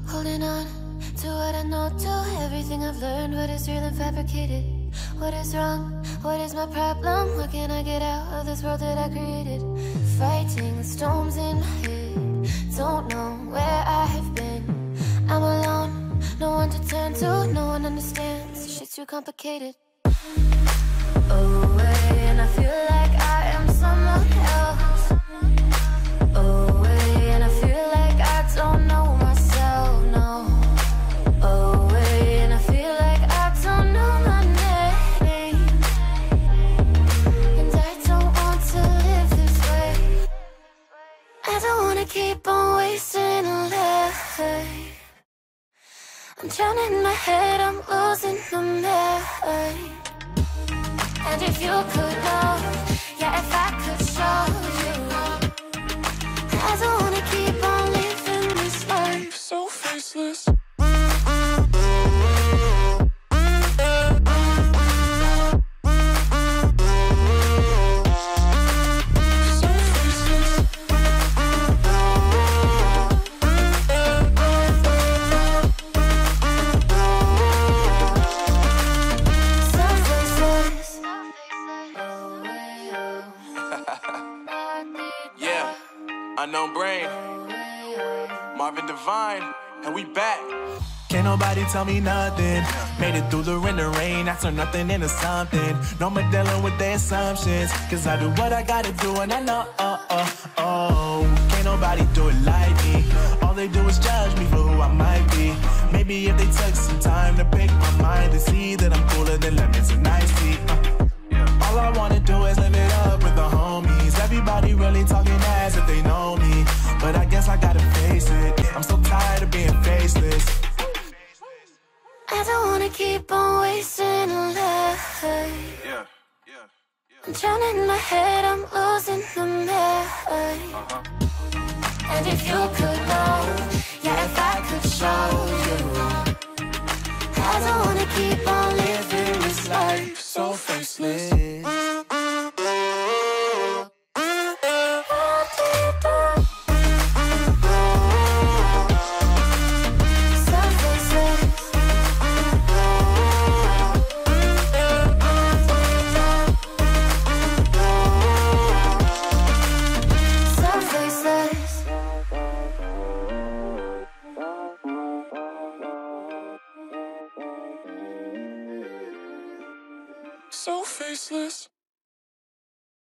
Holding on to what I know, to everything I've learned. What is real and fabricated? What is wrong? What is my problem? What can I get out of this world that I created? Fighting the storms in my head. Don't know where I have been. I'm alone, no one to turn to. No one understands, shit's too complicated. Away, and I feel like I am someone else. Away, and I feel like I don't know myself, no. Away, and I feel like I don't know my name. And I don't want to live this way. I don't wanna keep on wasting life. I'm drowning in my head, I'm losing my mind. And if you could know, yeah, if I could show you, I don't wanna keep on living this life so faceless. Yeah, unknown brain, Marvin divine, and we back. Can't nobody tell me nothing. Made it through the rain and rain, I turn nothing into something. No more dealing with their assumptions, cause I do what I gotta do and I know, can't nobody do it like me. All they do is judge me for who I might be. Maybe if they took some time to pick my mind and see that I'm cooler than lemons and iced tea. All I wanna do is live it up with the homies. Everybody really talking as if they know me, but I guess I gotta face it. I'm so tired of being faceless. I don't wanna keep on wasting life. I'm drowning in my head, I'm losing my mind. And if you could know, yeah, if I could show you, I don't wanna keep on living this life so faceless. So faceless.